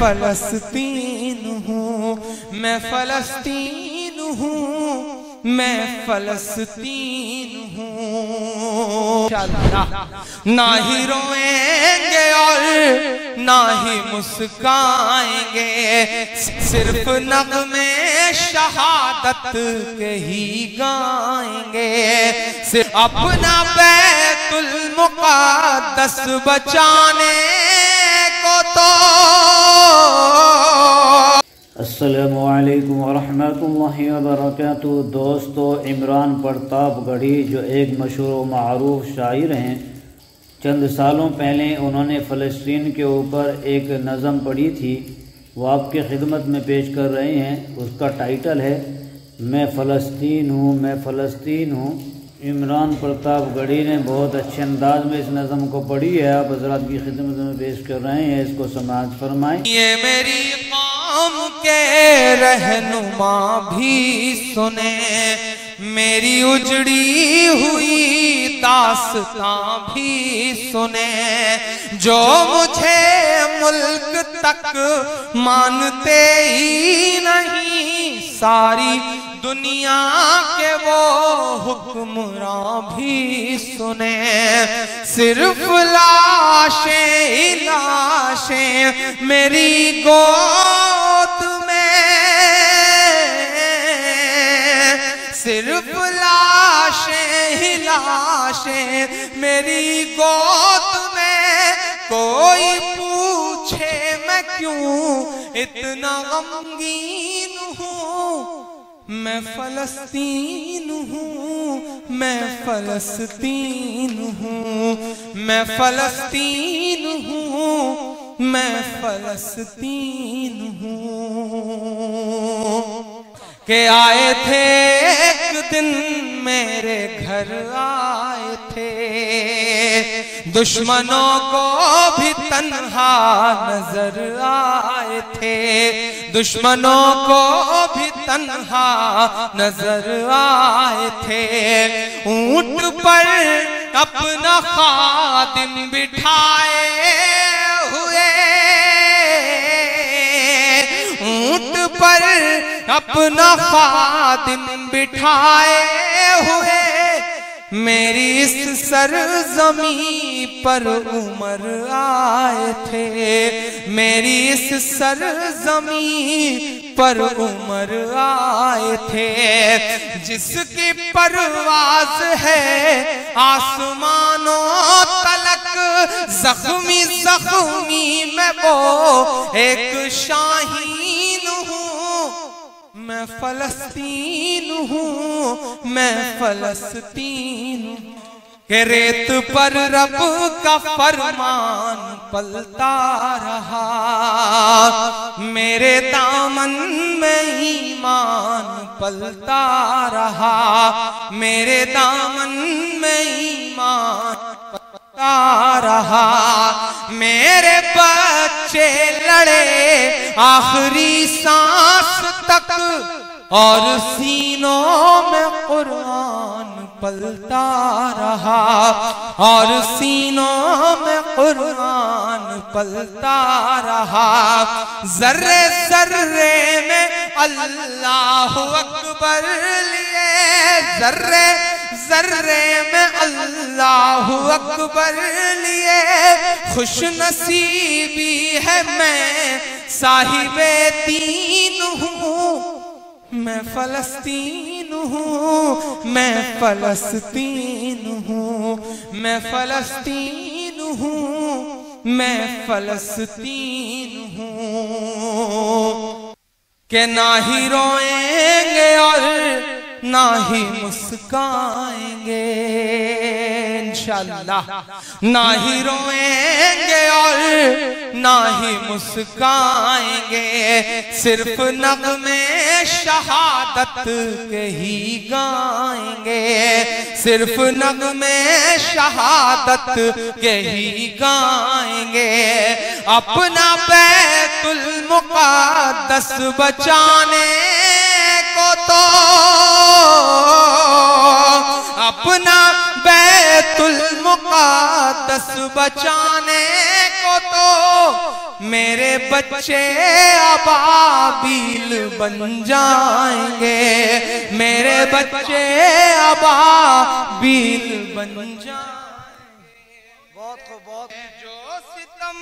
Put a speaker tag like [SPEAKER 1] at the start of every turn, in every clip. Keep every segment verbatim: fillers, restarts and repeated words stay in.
[SPEAKER 1] फलस्तीन हूँ, मैं फलस्तीन हूँ, मैं फलस्तीन हूँ। ना ही रोएंगे और ना ही मुस्काएंगे, सिर्फ नग़्मे शहादत के ही गाएंगे। सिर्फ अपना बैतुल मुक़द्दस बचाने को तो।
[SPEAKER 2] अस्सलामु अलैकुम वरहमतुल्लाहि वबरकातुहू। दोस्तों, इमरान प्रतापगढ़ी जो एक मशहूर व मारूफ शायर हैं, चंद सालों पहले उन्होंने फ़लस्तीन के ऊपर एक नज़म पढ़ी थी, वो आपके खिदमत में पेश कर रहे हैं। उसका टाइटल है मैं फ़लस्तीन हूँ, मैं फ़लस्तीन हूँ। इमरान प्रतापगढ़ी ने बहुत अच्छे अंदाज में इस नज़म को पढ़ी है, आप हज़रात की खिदमत में पेश कर रहे हैं। इसको समाअत फरमाएं।
[SPEAKER 1] ये मेरी कौम के रहनुमा भी सुने, मेरी उजड़ी हुई दास्तां भी सुने, जो मुझे मुल्क तक मानते ही नहीं, सारी दुनिया के वो हुक्मरां भी सुने। सिर्फ लाशें लाशें मेरी गोद में, सिर्फ लाशें लाशें मेरी गोद में। कोई पूछे मैं क्यों इतना गमगीन हूँ, मैं फलस्तीन हूँ, मैं फलस्तीन हूँ, मैं फलस्तीन हूँ, मैं फलस्तीन हूँ। के आए थे एक दिन मेरे घर आए थे, दुश्मनों को भी तन्हा नजर आए थे, दुश्मनों को भी तन्हा नजर आए थे। ऊंट पर अपना खादिम बिठाए हुए, ऊंट पर अपना खादिम बिठाए हुए, मेरी इस सरजमी पर उमर आए थे, मेरी इस सरजमी पर उमर आए थे। जिसकी परवाज है आसमानों तलक, जख्मी जख्मी मैं वो एक शाहीन हूँ, मैं फलस्तीन हूँ, मैं फलस्तीन हूँ। के रेत पर रब का फरमान पलता रहा, मेरे दामन में ईमान पलता रहा, मेरे दामन में ईमान पलता रहा। मेरे बच्चे लड़े आखिरी सांस तक, और सीनों में कुरान पलता रहा, और सीनों में कुरान पलता रहा। जर्रे जर्रे में अल्लाह अकबर लिए, जर्रे जर्रे में अल्लाह अकबर लिए। खुश नसीबी है मैं साहिबे दीन हूँ, मैं फलस्तीन हूँ, मैं फलस्तीन हूँ, मैं फलस्तीन हूँ, मैं फलस्तीन हूँ। के ना ही रोएंगे और ना ही मुस्काएंगे, इंशाअल्लाह। ना ही रोएंगे और ना ही मुस्काएंगे, सिर्फ नग़्मे शहादत के ही गाएंगे, सिर्फ नग़्मे शहादत के ही गाएंगे। अपना बैतुल मुक़द्दस बचाने को तो, अपना बैतुल मुक़द्दस बचाने को तो मेरे बच्चे अबाबील बन जाएंगे, मेरे बच्चे अबाबील बन जाएंगे। बहुत खूब, बहुत। जो सितम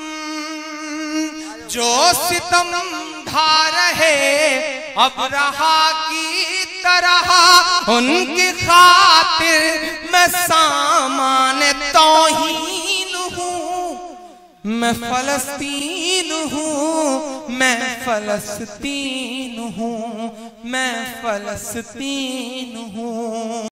[SPEAKER 1] जो सितम ढा रहे अब रहा की तरह, उनकी खातिर मैं सामान तौहीन हूँ। मैं फलस्तीन हूँ, मैं फलस्तीन हूँ, मैं फलस्तीन हूँ।